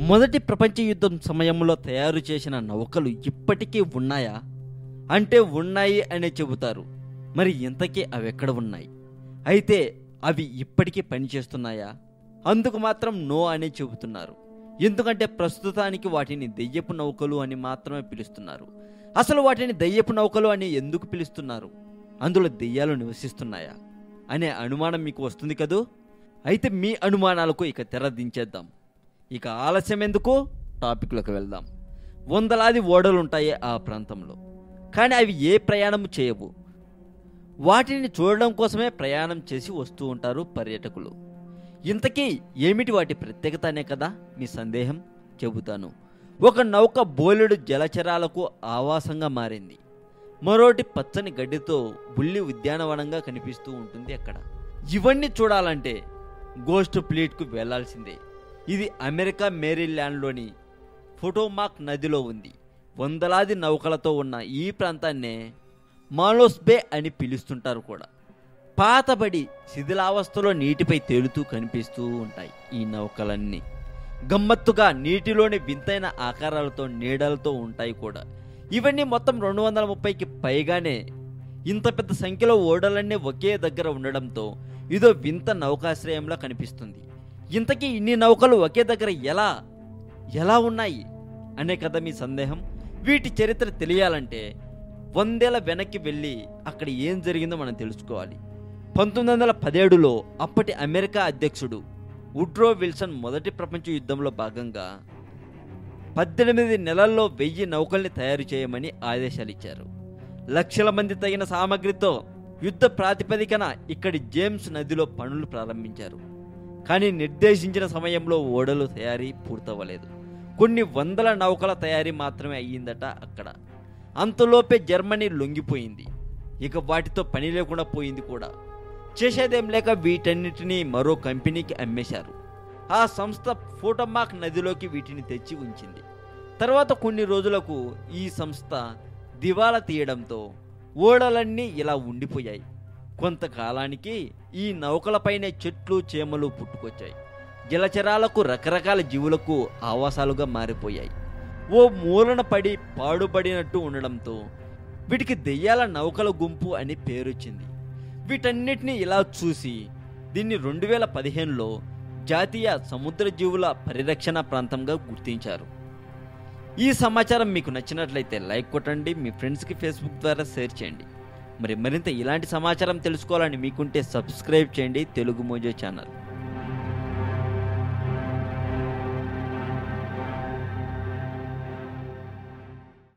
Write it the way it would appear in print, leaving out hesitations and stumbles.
మొదటి ప్రపంచ యుద్ధం సమయంలో తయారు చేసిన నౌకలు ఇప్పటికీ ఉన్నాయా అంటే ఉన్నాయి అనే చెబుతారు. మరి ఇంతకీ అవి ఎక్కడ ఉన్నాయి? అయితే అవి ఇప్పటికీ పనిచేస్తున్నాయా? అందుకు మాత్రం నో అనే చెబుతున్నారు. ఎందుకంటే ప్రస్తుతానికి వాటిని దెయ్యపు నౌకలు అని మాత్రమే పిలుస్తున్నారు. అసలు వాటిని దెయ్యపు నౌకలు అని ఎందుకు పిలుస్తున్నారు? అందులో దెయ్యాలు నివసిస్తున్నాయా అనే అనుమానం మీకు వస్తుంది కదూ. అయితే మీ అనుమానాలకు ఇక తెర దించేద్దాం. ఇక ఆలస్యం ఎందుకు, టాపిక్లోకి వెళ్దాం. వందలాది ఓడలుంటాయి ఆ ప్రాంతంలో, కానీ అవి ఏ ప్రయాణం చేయవు. వాటిని చూడడం కోసమే ప్రయాణం చేసి వస్తూ ఉంటారు పర్యాటకులు. ఇంతకీ ఏమిటి వాటి ప్రత్యేకత అనే కదా మీ సందేహం. చెబుతాను. ఒక నౌక బోలెడు జలచరాలకు ఆవాసంగా మారింది. మరోటి పచ్చని గడ్డితో బుల్లి ఉద్యానవనంగా కనిపిస్తూ ఉంటుంది అక్కడ. ఇవన్నీ చూడాలంటే గోస్ట్ ఫ్లీట్కు వెళ్లాల్సిందే. ఇది అమెరికా మేరీల్యాండ్లోని పొటోమాక్ నదిలో ఉంది. వందలాది నౌకలతో ఉన్న ఈ ప్రాంతాన్నే మాలోస్ బే అని పిలుస్తుంటారు కూడా. పాతబడి శిథిలావస్థలో నీటిపై తేలుతూ కనిపిస్తూ ఉంటాయి ఈ నౌకలన్నీ. గమ్మత్తుగా నీటిలోని వింతైన ఆకారాలతో నీడలతో ఉంటాయి కూడా. ఇవన్నీ మొత్తం 230కి పైగానే. ఇంత పెద్ద సంఖ్యలో ఓడలన్నీ ఒకే దగ్గర ఉండడంతో ఇదో వింత నౌకాశ్రయంలా కనిపిస్తుంది. ఇంతకీ ఇన్ని నౌకలు ఒకే దగ్గర ఎలా ఉన్నాయి అనే కదా మీ సందేహం. వీటి చరిత్ర తెలియాలంటే 100 ఏళ్ల వెనక్కి వెళ్ళి అక్కడ ఏం జరిగిందో మనం తెలుసుకోవాలి. 1917లో అప్పటి అమెరికా అధ్యక్షుడు వుడ్రో విల్సన్ మొదటి ప్రపంచ యుద్ధంలో భాగంగా 18 నెలల్లో 1000 నౌకల్ని తయారు చేయమని ఆదేశాలు ఇచ్చారు. లక్షల మంది తగిన సామగ్రితో యుద్ధ ప్రాతిపదికన ఇక్కడి జేమ్స్ నదిలో పనులు ప్రారంభించారు. కానీ నిర్దేశించిన సమయంలో ఓడలు తయారీ పూర్తవ్వలేదు. కొన్ని వందల నౌకల తయారీ మాత్రమే అయ్యిందట అక్కడ. అంతలోపే జర్మనీ లొంగిపోయింది. ఇక వాటితో పని లేకుండా పోయింది కూడా. చేసేదేం లేక వీటన్నిటినీ మరో కంపెనీకి అమ్మేశారు. ఆ సంస్థ పొటోమాక్ నదిలోకి వీటిని తెచ్చి ఉంచింది. తర్వాత కొన్ని రోజులకు ఈ సంస్థ దివాలా తీయడంతో ఓడలన్నీ ఇలా ఉండిపోయాయి. కొంతకాలానికి ఈ నౌకలపైనే చెట్లు చేమలు పుట్టుకొచ్చాయి. జలచరాలకు రకరకాల జీవులకు ఆవాసాలుగా మారిపోయాయి. ఓ మూలన పడి పాడుపడినట్టు ఉండడంతో వీటికి దెయ్యాల నౌకల గుంపు అని పేరొచ్చింది. వీటన్నిటిని ఇలా చూసి దీన్ని 2015లో జాతీయ సముద్ర జీవుల పరిరక్షణ ప్రాంతంగా గుర్తించారు. ఈ సమాచారం మీకు నచ్చినట్లయితే లైక్ కొట్టండి, మీ ఫ్రెండ్స్కి ఫేస్బుక్ ద్వారా షేర్ చేయండి. మరింత ఇలాంటి సమాచారం తెలుసుకోవాలని మీకుంటే సబ్స్క్రైబ్ చేయండి తెలుగు మోజో ఛానల్.